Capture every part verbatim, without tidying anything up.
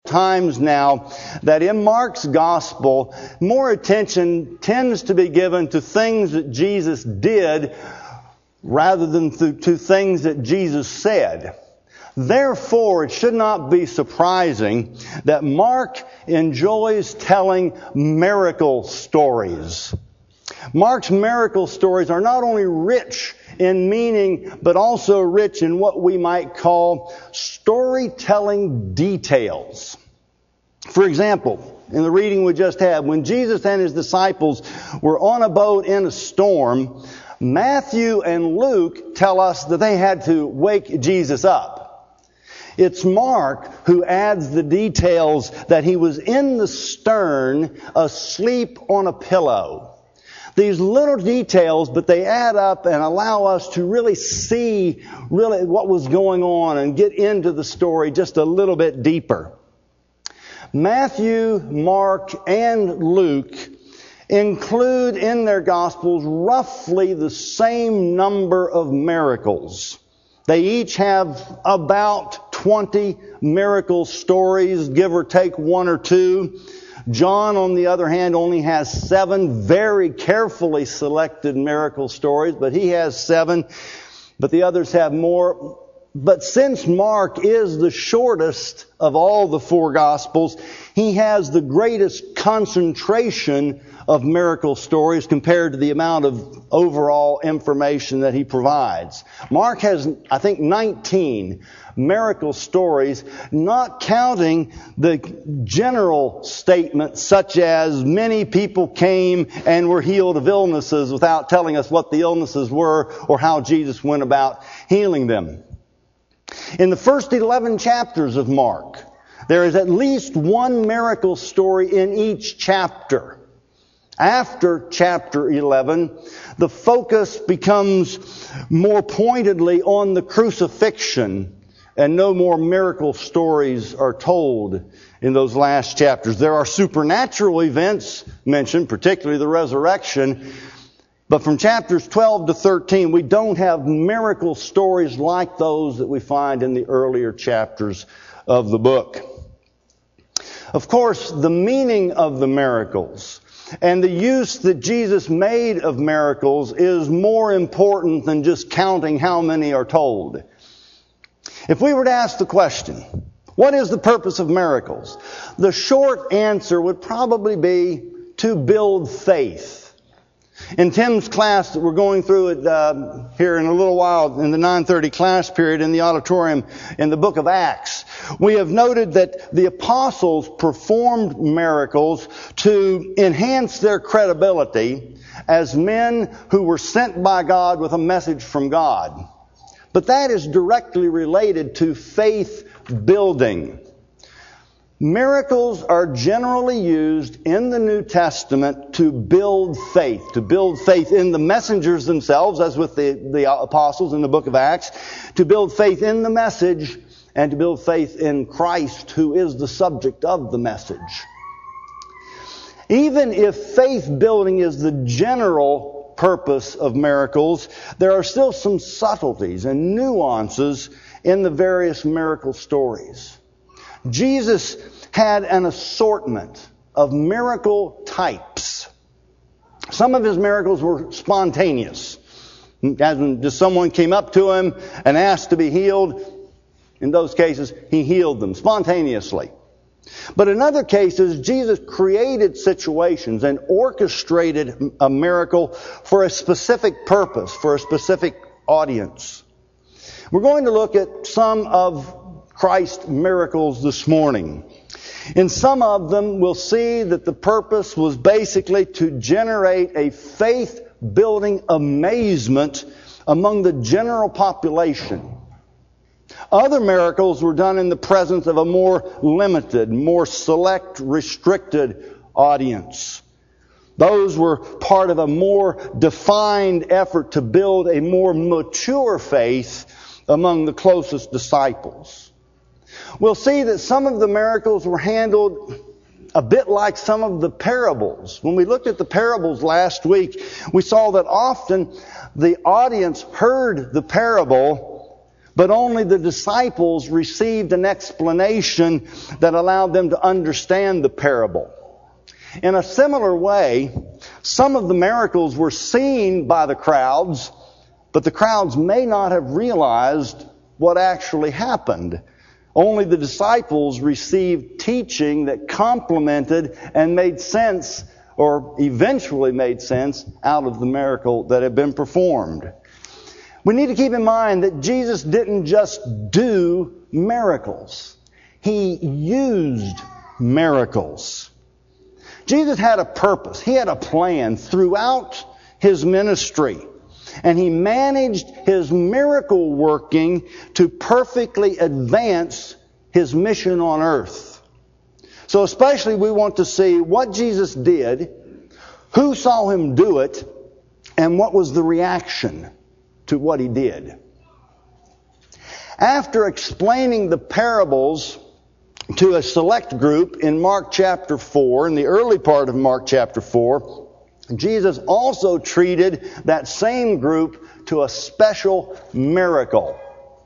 times now that in Mark's gospel, more attention tends to be given to things that Jesus did rather than to, to things that Jesus said. Therefore, it should not be surprising that Mark enjoys telling miracle stories. Mark's miracle stories are not only rich in meaning, but also rich in what we might call storytelling details. For example, in the reading we just had, when Jesus and his disciples were on a boat in a storm, Matthew and Luke tell us that they had to wake Jesus up. It's Mark who adds the details that he was in the stern, asleep on a pillow. These little details, but they add up and allow us to really see really what was going on and get into the story just a little bit deeper. Matthew, Mark, and Luke include in their Gospels roughly the same number of miracles. They each have about twenty miracle stories, give or take one or two. John, on the other hand, only has seven very carefully selected miracle stories, but he has seven, but the others have more. But since Mark is the shortest of all the four Gospels, he has the greatest concentration of miracle stories compared to the amount of overall information that he provides. Mark has, I think, nineteen miracle stories, not counting the general statements such as many people came and were healed of illnesses without telling us what the illnesses were or how Jesus went about healing them. In the first eleven chapters of Mark, there is at least one miracle story in each chapter. After chapter eleven, the focus becomes more pointedly on the crucifixion, and no more miracle stories are told in those last chapters. There are supernatural events mentioned, particularly the resurrection, but from chapters twelve to thirteen, we don't have miracle stories like those that we find in the earlier chapters of the book. Of course, the meaning of the miracles and the use that Jesus made of miracles is more important than just counting how many are told. If we were to ask the question, what is the purpose of miracles? The short answer would probably be to build faith. In Tim's class that we're going through it uh, here in a little while in the nine thirty class period in the auditorium in the book of Acts, we have noted that the apostles performed miracles to enhance their credibility as men who were sent by God with a message from God. But that is directly related to faith building. Miracles are generally used in the New Testament to build faith, to build faith in the messengers themselves, as with the, the apostles in the book of Acts, to build faith in the message, and to build faith in Christ, who is the subject of the message. Even if faith building is the general purpose of miracles, there are still some subtleties and nuances in the various miracle stories. Jesus had an assortment of miracle types. Some of his miracles were spontaneous. As in just someone came up to him and asked to be healed. In those cases, he healed them spontaneously. But in other cases, Jesus created situations and orchestrated a miracle for a specific purpose, for a specific audience. We're going to look at some of Christ's miracles this morning. In some of them, we'll see that the purpose was basically to generate a faith-building amazement among the general population. Other miracles were done in the presence of a more limited, more select, restricted audience. Those were part of a more defined effort to build a more mature faith among the closest disciples. We'll see that some of the miracles were handled a bit like some of the parables. When we looked at the parables last week, we saw that often the audience heard the parable, but only the disciples received an explanation that allowed them to understand the parable. In a similar way, some of the miracles were seen by the crowds, but the crowds may not have realized what actually happened. Only the disciples received teaching that complemented and made sense, or eventually made sense, out of the miracle that had been performed. We need to keep in mind that Jesus didn't just do miracles. He used miracles. Jesus had a purpose. He had a plan throughout His ministry. And He managed His miracle working to perfectly advance His mission on earth. So especially we want to see what Jesus did, who saw Him do it, and what was the reaction to what He did. After explaining the parables to a select group in Mark chapter four, in the early part of Mark chapter four, Jesus also treated that same group to a special miracle.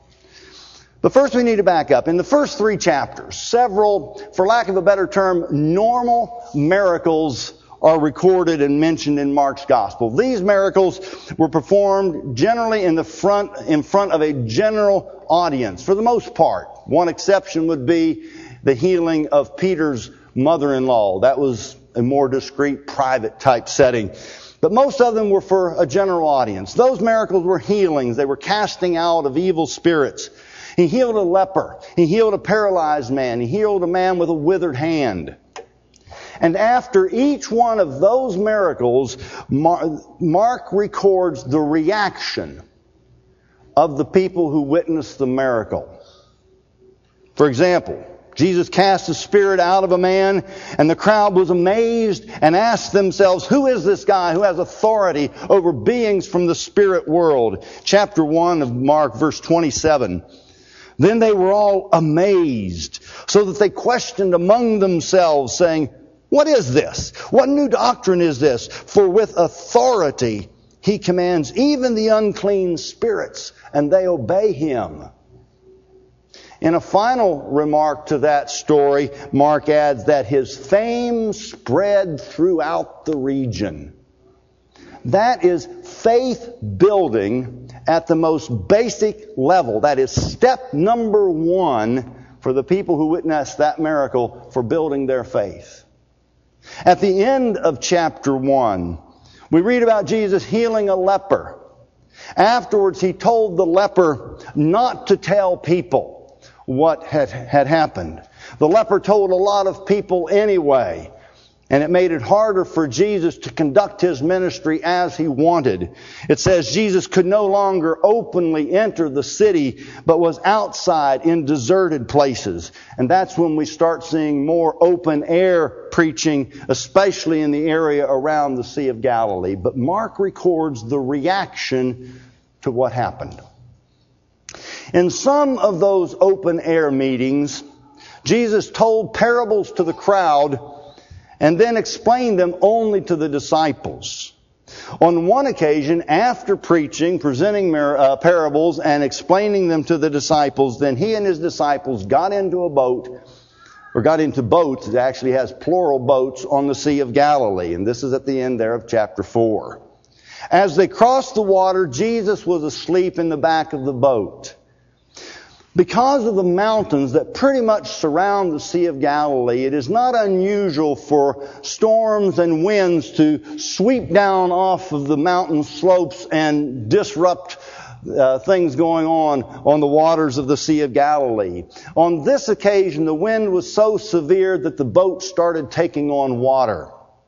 But first we need to back up. In the first three chapters, several, for lack of a better term, normal miracles are recorded and mentioned in Mark's gospel. These miracles were performed generally in the front, in front of a general audience, for the most part. One exception would be the healing of Peter's mother-in-law. That was a more discreet, private type setting. But most of them were for a general audience. Those miracles were healings. They were casting out of evil spirits. He healed a leper. He healed a paralyzed man. He healed a man with a withered hand. And after each one of those miracles, Mark records the reaction of the people who witnessed the miracle. For example, Jesus cast a spirit out of a man, and the crowd was amazed and asked themselves, who is this guy who has authority over beings from the spirit world? Chapter one of Mark, verse twenty-seven. Then they were all amazed, so that they questioned among themselves, saying, what is this? What new doctrine is this? For with authority He commands even the unclean spirits, and they obey Him. In a final remark to that story, Mark adds that His fame spread throughout the region. That is faith building at the most basic level. That is step number one for the people who witnessed that miracle for building their faith. At the end of chapter one, we read about Jesus healing a leper. Afterwards, He told the leper not to tell people what had, had happened. The leper told a lot of people anyway, and it made it harder for Jesus to conduct His ministry as He wanted. It says Jesus could no longer openly enter the city, but was outside in deserted places. And that's when we start seeing more open air preaching, especially in the area around the Sea of Galilee. But Mark records the reaction to what happened. In some of those open air meetings, Jesus told parables to the crowd and then explained them only to the disciples. On one occasion, after preaching, presenting uh, parables and explaining them to the disciples, then He and His disciples got into a boat, or got into boats. It actually has plural boats on the Sea of Galilee. And this is at the end there of chapter four. As they crossed the water, Jesus was asleep in the back of the boat. Because of the mountains that pretty much surround the Sea of Galilee, it is not unusual for storms and winds to sweep down off of the mountain slopes and disrupt uh, things going on on the waters of the Sea of Galilee. On this occasion, the wind was so severe that the boat started taking on water.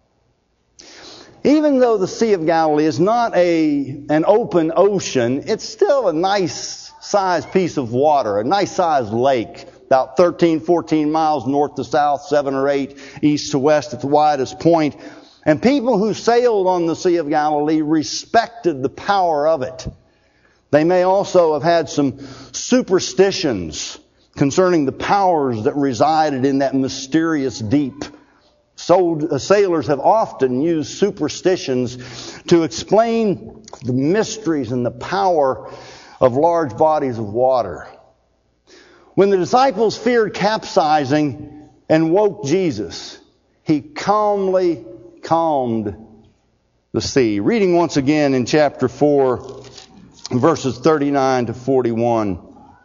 Even though the Sea of Galilee is not a an open ocean, it's still a nice sized piece of water, a nice sized lake, about thirteen, fourteen miles north to south, seven or eight east to west at the widest point. And people who sailed on the Sea of Galilee respected the power of it. They may also have had some superstitions concerning the powers that resided in that mysterious deep. So, sailors have often used superstitions to explain the mysteries and the power of large bodies of water. When the disciples feared capsizing and woke Jesus, he calmly calmed the sea. Reading once again in chapter four, verses thirty-nine to forty-one.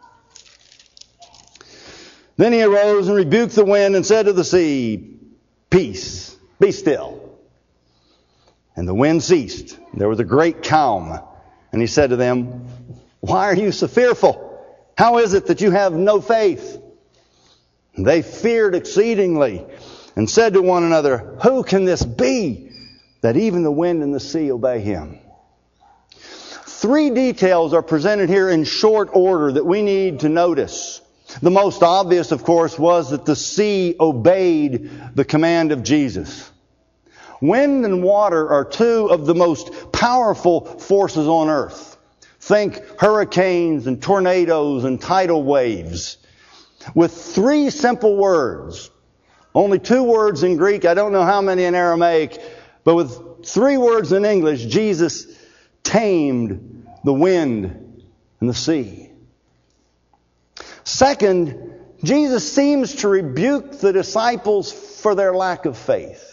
Then he arose and rebuked the wind and said to the sea, "Peace, be still." And the wind ceased. There was a great calm. And he said to them, "Why are you so fearful? How is it that you have no faith?" And they feared exceedingly and said to one another, "Who can this be, that even the wind and the sea obey him?" Three details are presented here in short order that we need to notice. The most obvious, of course, was that the sea obeyed the command of Jesus. Wind and water are two of the most powerful forces on earth. Think hurricanes and tornadoes and tidal waves. With three simple words, only two words in Greek, I don't know how many in Aramaic, but with three words in English, Jesus tamed the wind and the sea. Second, Jesus seems to rebuke the disciples for their lack of faith.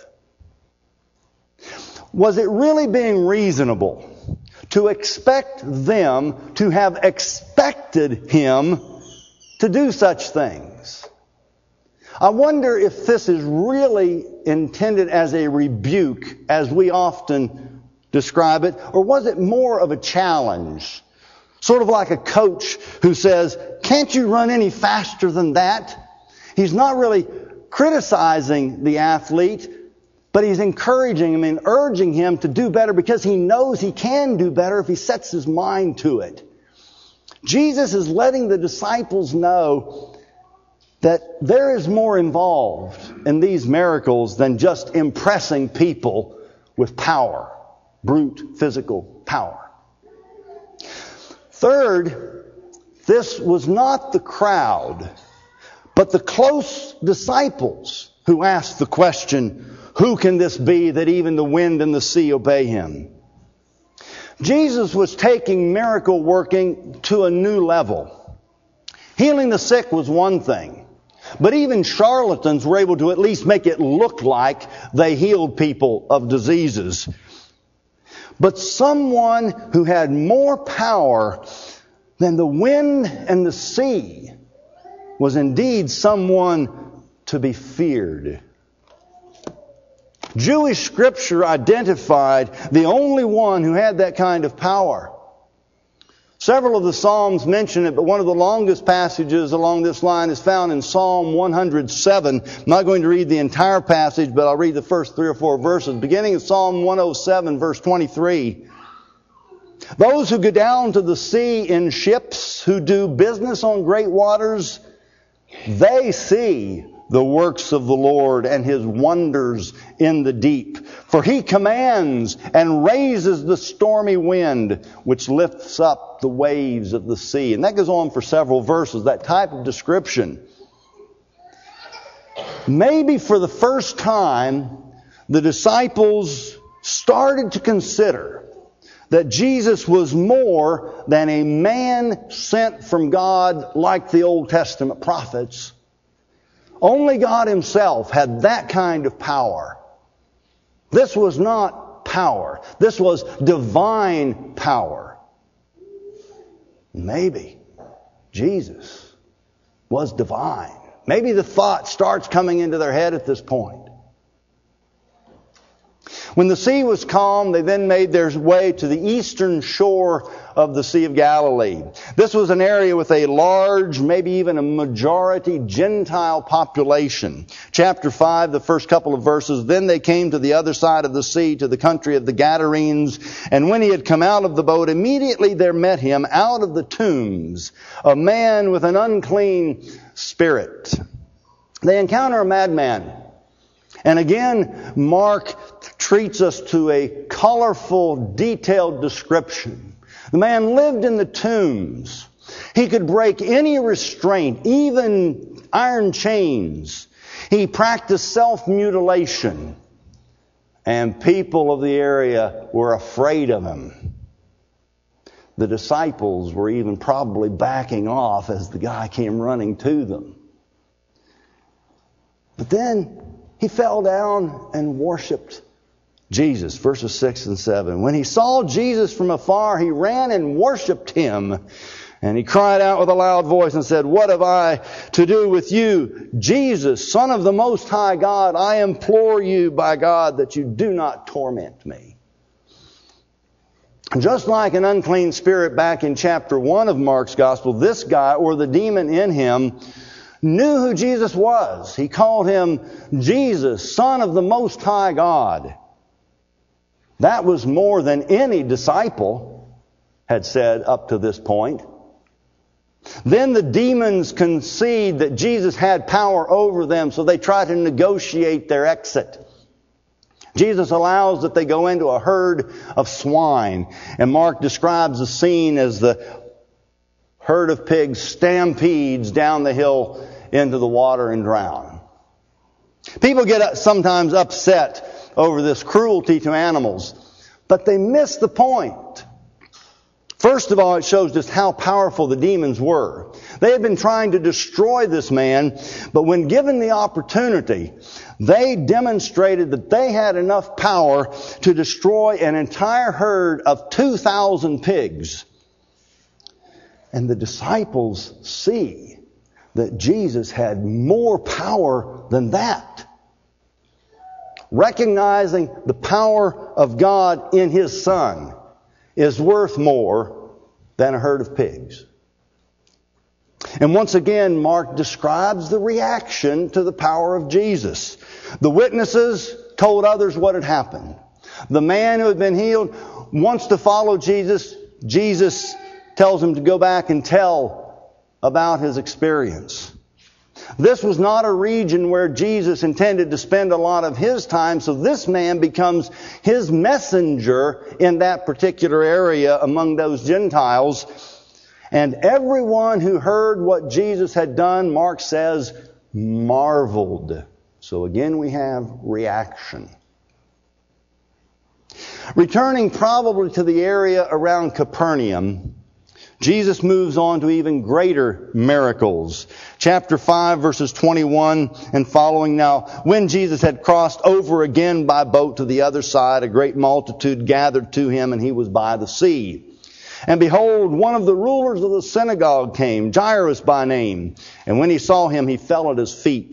Was it really being reasonable to expect them to have expected him to do such things? I wonder if this is really intended as a rebuke, as we often describe it, or was it more of a challenge? Sort of like a coach who says, "Can't you run any faster than that?" He's not really criticizing the athlete, but he's encouraging him and urging him to do better because he knows he can do better if he sets his mind to it. Jesus is letting the disciples know that there is more involved in these miracles than just impressing people with power, brute physical power. Third, this was not the crowd, but the close disciples who asked the question, "Who can this be that even the wind and the sea obey him?" Jesus was taking miracle working to a new level. Healing the sick was one thing, but even charlatans were able to at least make it look like they healed people of diseases. But someone who had more power than the wind and the sea was indeed someone to be feared. Jewish scripture identified the only one who had that kind of power. Several of the Psalms mention it, but one of the longest passages along this line is found in Psalm one hundred seven. I'm not going to read the entire passage, but I'll read the first three or four verses. Beginning in Psalm one oh seven, verse twenty-three. "Those who go down to the sea in ships, who do business on great waters, they see the works of the Lord and his wonders in the deep. For he commands and raises the stormy wind, which lifts up the waves of the sea." And that goes on for several verses, that type of description. Maybe for the first time, the disciples started to consider that Jesus was more than a man sent from God like the Old Testament prophets. Only God himself had that kind of power. This was not power. This was divine power. Maybe Jesus was divine. Maybe the thought starts coming into their head at this point. When the sea was calm, they then made their way to the eastern shore of the Sea of Galilee. This was an area with a large, maybe even a majority Gentile population. Chapter five, the first couple of verses, "Then they came to the other side of the sea, to the country of the Gadarenes. And when he had come out of the boat, immediately there met him out of the tombs a man with an unclean spirit." They encounter a madman. And again, Mark treats us to a colorful, detailed description. The man lived in the tombs. He could break any restraint, even iron chains. He practiced self-mutilation. And people of the area were afraid of him. The disciples were even probably backing off as the guy came running to them. But then he fell down and worshiped Jesus. Verses six and seven. When he saw Jesus from afar, he ran and worshiped him. And he cried out with a loud voice and said, "What have I to do with you, Jesus, Son of the Most High God? I implore you by God that you do not torment me." Just like an unclean spirit back in chapter one of Mark's Gospel, this guy, or the demon in him, knew who Jesus was. He called him Jesus, Son of the Most High God. That was more than any disciple had said up to this point. Then the demons concede that Jesus had power over them, so they try to negotiate their exit. Jesus allows that they go into a herd of swine, and Mark describes the scene as the herd of pigs stampedes down the hill into the water and drown. People get sometimes upset over this cruelty to animals, but they miss the point. First of all, it shows just how powerful the demons were. They had been trying to destroy this man, but when given the opportunity, they demonstrated that they had enough power to destroy an entire herd of two thousand pigs. And the disciples see that Jesus had more power than that. Recognizing the power of God in His Son is worth more than a herd of pigs. And once again, Mark describes the reaction to the power of Jesus. The witnesses told others what had happened. The man who had been healed wants to follow Jesus. Jesus tells him to go back and tell about his experience. This was not a region where Jesus intended to spend a lot of his time, so this man becomes his messenger in that particular area among those Gentiles. And everyone who heard what Jesus had done, Mark says, marveled. So again we have reaction. Returning probably to the area around Capernaum, Jesus moves on to even greater miracles. Chapter five, verses twenty-one and following. Now, when Jesus had crossed over again by boat to the other side, a great multitude gathered to him, and he was by the sea. And behold, one of the rulers of the synagogue came, Jairus by name. And when he saw him, he fell at his feet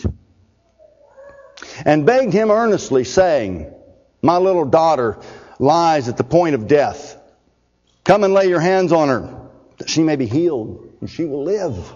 and begged him earnestly, saying, "My little daughter lies at the point of death. Come and lay your hands on her, that she may be healed, and she will live."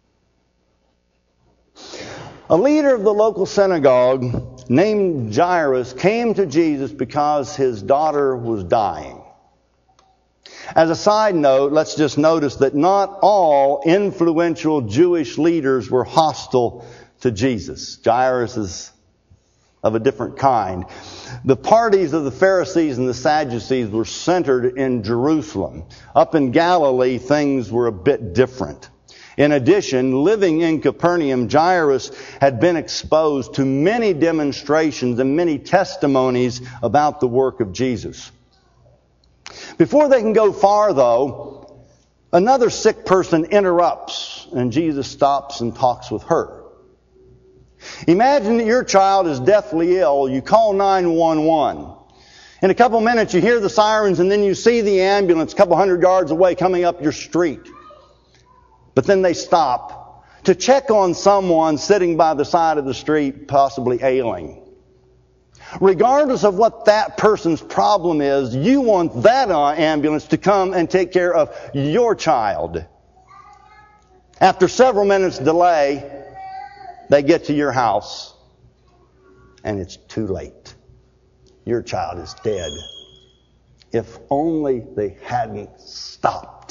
A leader of the local synagogue named Jairus came to Jesus because his daughter was dying. As a side note, let's just notice that not all influential Jewish leaders were hostile to Jesus. Jairus is of a different kind. The parties of the Pharisees and the Sadducees were centered in Jerusalem. Up in Galilee, things were a bit different. In addition, living in Capernaum, Jairus had been exposed to many demonstrations and many testimonies about the work of Jesus. Before they can go far, though, another sick person interrupts, and Jesus stops and talks with her. Imagine that your child is deathly ill. You call nine one one. In a couple minutes, you hear the sirens, and then you see the ambulance a couple hundred yards away coming up your street. But then they stop to check on someone sitting by the side of the street, possibly ailing. Regardless of what that person's problem is, you want that ambulance to come and take care of your child. After several minutes delay, they get to your house, and it's too late. Your child is dead. If only they hadn't stopped.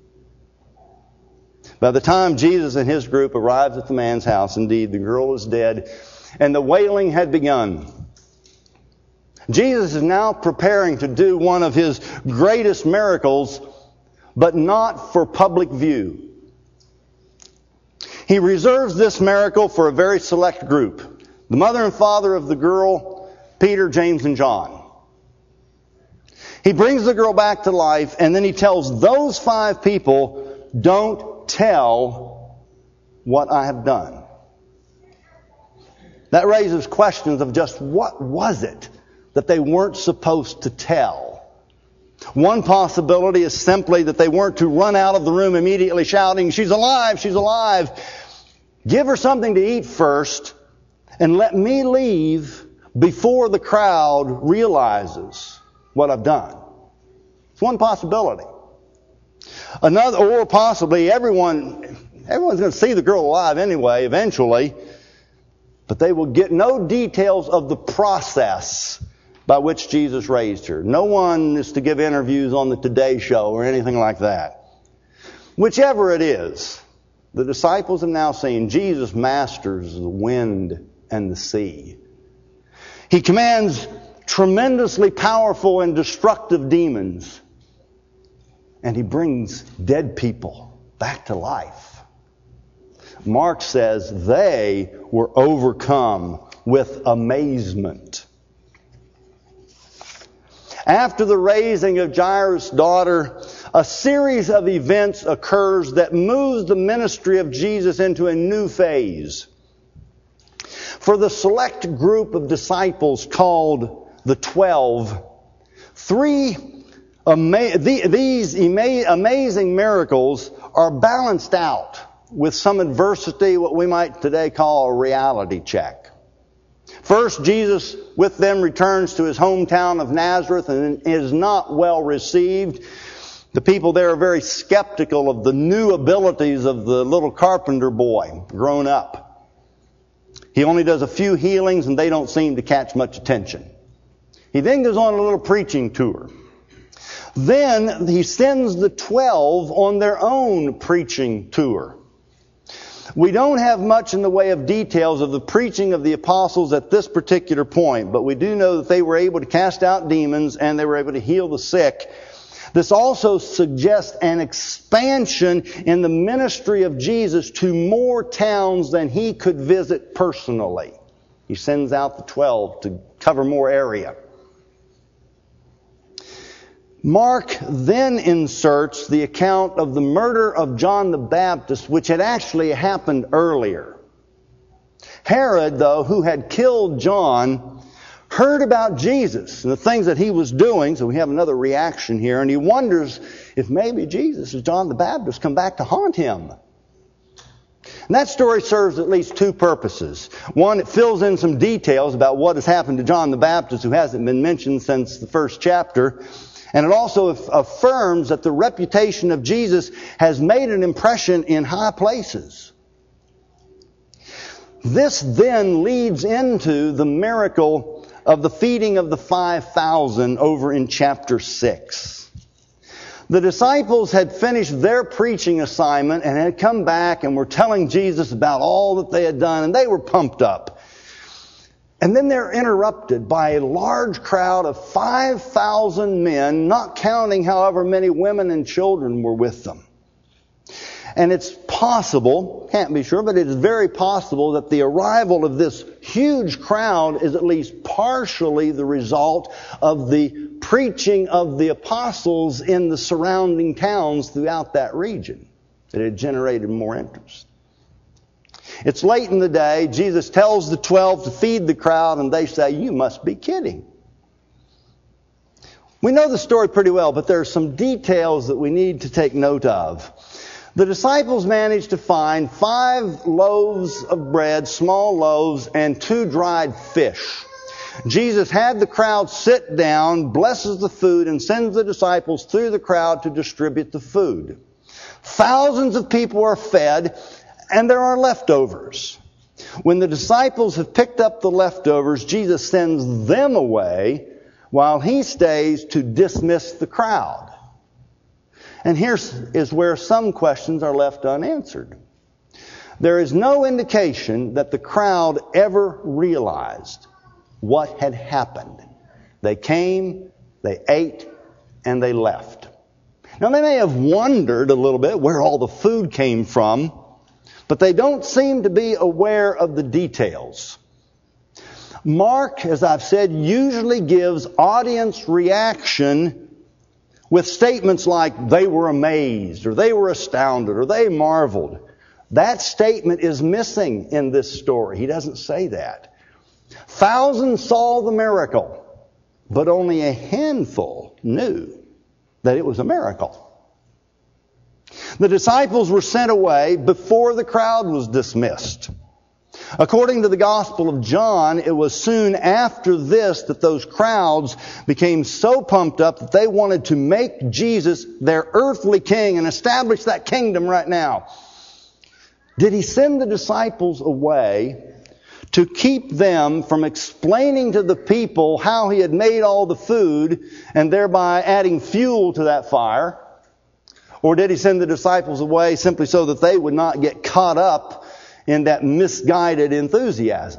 By the time Jesus and his group arrived at the man's house, indeed, the girl was dead, and the wailing had begun. Jesus is now preparing to do one of his greatest miracles, but not for public view. He reserves this miracle for a very select group. The mother and father of the girl, Peter, James, and John. He brings the girl back to life, and then he tells those five people, don't tell what I have done. That raises questions of just what was it that they weren't supposed to tell. One possibility is simply that they weren't to run out of the room immediately shouting, she's alive, she's alive. Give her something to eat first, and let me leave before the crowd realizes what I've done. It's one possibility. Another, or possibly everyone, everyone's going to see the girl alive anyway, eventually, but they will get no details of the process by which Jesus raised her. No one is to give interviews on the Today Show or anything like that. Whichever it is, the disciples have now seen Jesus masters the wind and the sea. He commands tremendously powerful and destructive demons. And he brings dead people back to life. Mark says they were overcome with amazement. After the raising of Jairus' daughter, a series of events occurs that moves the ministry of Jesus into a new phase. For the select group of disciples called the Twelve, three ama- the, these ama- amazing miracles are balanced out with some adversity, what we might today call a reality check. First, Jesus with them returns to his hometown of Nazareth and is not well received. The people there are very skeptical of the new abilities of the little carpenter boy grown up. He only does a few healings and they don't seem to catch much attention. He then goes on a little preaching tour. Then he sends the twelve on their own preaching tour. We don't have much in the way of details of the preaching of the apostles at this particular point, but we do know that they were able to cast out demons and they were able to heal the sick. This also suggests an expansion in the ministry of Jesus to more towns than he could visit personally. He sends out the twelve to cover more area. Mark then inserts the account of the murder of John the Baptist, which had actually happened earlier. Herod, though, who had killed John, heard about Jesus and the things that he was doing, so we have another reaction here, and he wonders if maybe Jesus, as John the Baptist, come back to haunt him. And that story serves at least two purposes. One, it fills in some details about what has happened to John the Baptist, who hasn't been mentioned since the first chapter. And it also affirms that the reputation of Jesus has made an impression in high places. This then leads into the miracle of the feeding of the five thousand over in chapter six. The disciples had finished their preaching assignment and had come back and were telling Jesus about all that they had done, and they were pumped up. And then they're interrupted by a large crowd of five thousand men, not counting however many women and children were with them. And it's possible, can't be sure, but it is very possible that the arrival of this huge crowd is at least partially the result of the preaching of the apostles in the surrounding towns throughout that region. It had generated more interest. It's late in the day. Jesus tells the twelve to feed the crowd, and they say, "You must be kidding." We know the story pretty well, but there are some details that we need to take note of. The disciples managed to find five loaves of bread, small loaves, and two dried fish. Jesus had the crowd sit down, blesses the food, and sends the disciples through the crowd to distribute the food. Thousands of people are fed, and there are leftovers. When the disciples have picked up the leftovers, Jesus sends them away while he stays to dismiss the crowd. And here is where some questions are left unanswered. There is no indication that the crowd ever realized what had happened. They came, they ate, and they left. Now they may have wondered a little bit where all the food came from, but they don't seem to be aware of the details. Mark, as I've said, usually gives audience reaction with statements like they were amazed, or they were astounded, or they marveled. That statement is missing in this story. He doesn't say that. Thousands saw the miracle, but only a handful knew that it was a miracle. The disciples were sent away before the crowd was dismissed. According to the Gospel of John, it was soon after this that those crowds became so pumped up that they wanted to make Jesus their earthly king and establish that kingdom right now. Did he send the disciples away to keep them from explaining to the people how he had made all the food and thereby adding fuel to that fire? Or did he send the disciples away simply so that they would not get caught up in that misguided enthusiasm?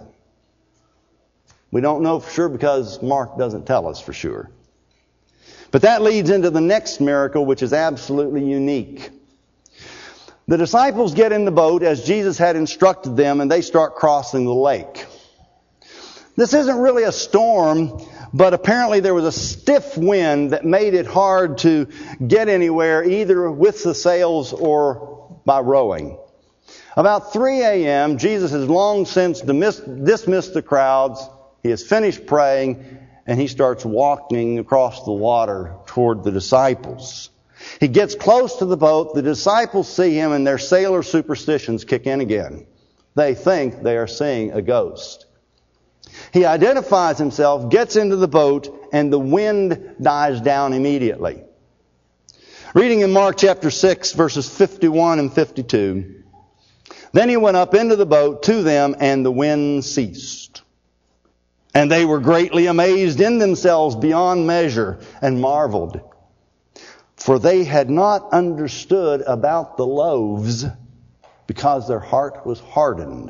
We don't know for sure because Mark doesn't tell us for sure. But that leads into the next miracle, which is absolutely unique. The disciples get in the boat as Jesus had instructed them, and they start crossing the lake. This isn't really a storm, but apparently there was a stiff wind that made it hard to get anywhere, either with the sails or by rowing. About three a.m., Jesus has long since dismissed the crowds. He has finished praying, and he starts walking across the water toward the disciples. He gets close to the boat. The disciples see him, and their sailor superstitions kick in again. They think they are seeing a ghost. He identifies himself, gets into the boat, and the wind dies down immediately. Reading in Mark chapter six, verses fifty-one and fifty-two. Then he went up into the boat to them, and the wind ceased. And they were greatly amazed in themselves beyond measure, and marveled. For they had not understood about the loaves, because their heart was hardened.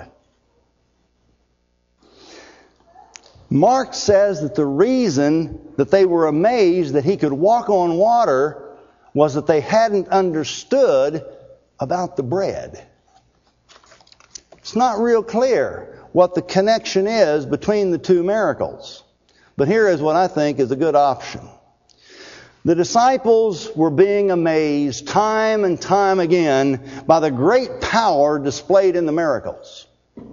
Mark says that the reason that they were amazed that he could walk on water was that they hadn't understood about the bread. It's not real clear what the connection is between the two miracles. But here is what I think is a good option. The disciples were being amazed time and time again by the great power displayed in the miracles.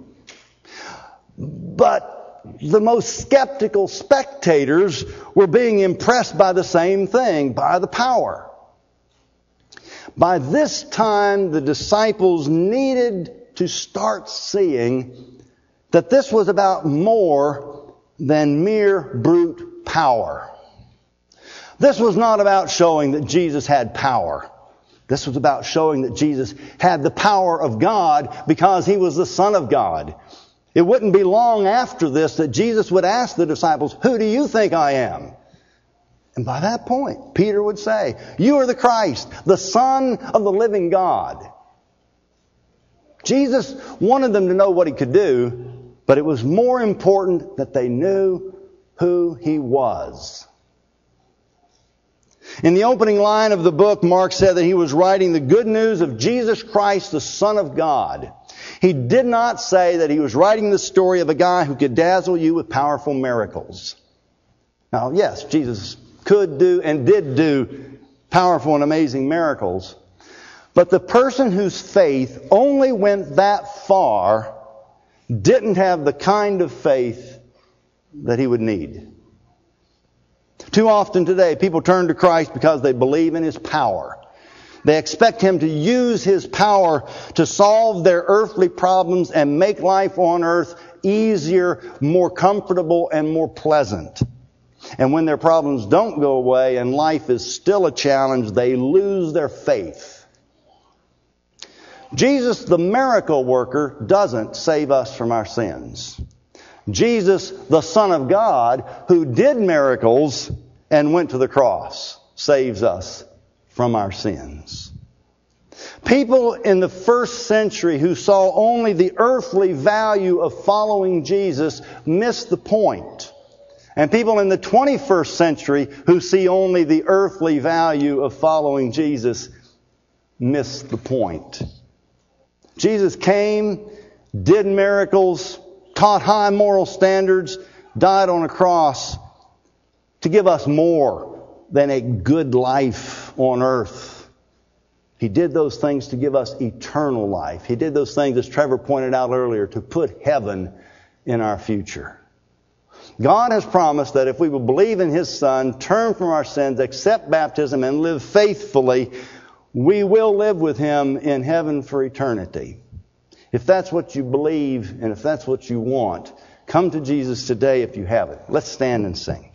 But the most skeptical spectators were being impressed by the same thing, by the power. By this time, the disciples needed to start seeing that this was about more than mere brute power. This was not about showing that Jesus had power. This was about showing that Jesus had the power of God because he was the Son of God. It wouldn't be long after this that Jesus would ask the disciples, "Who do you think I am?" And by that point, Peter would say, "You are the Christ, the Son of the living God." Jesus wanted them to know what he could do, but it was more important that they knew who he was. In the opening line of the book, Mark said that he was writing the good news of Jesus Christ, the Son of God. He did not say that he was writing the story of a guy who could dazzle you with powerful miracles. Now, yes, Jesus could do and did do powerful and amazing miracles. But the person whose faith only went that far didn't have the kind of faith that he would need. Too often today, people turn to Christ because they believe in his power. They expect him to use his power to solve their earthly problems and make life on earth easier, more comfortable, and more pleasant. And when their problems don't go away and life is still a challenge, they lose their faith. Jesus, the miracle worker, doesn't save us from our sins. Jesus, the Son of God, who did miracles and went to the cross, saves us from our sins. People in the first century who saw only the earthly value of following Jesus missed the point. And people in the twenty-first century who see only the earthly value of following Jesus miss the point. Jesus came, did miracles, taught high moral standards, died on a cross to give us more than a good life on earth. He did those things to give us eternal life. He did those things, as Trevor pointed out earlier, to put heaven in our future. God has promised that if we will believe in His Son, turn from our sins, accept baptism, and live faithfully, we will live with Him in heaven for eternity. If that's what you believe and if that's what you want, come to Jesus today if you haven't. Let's stand and sing.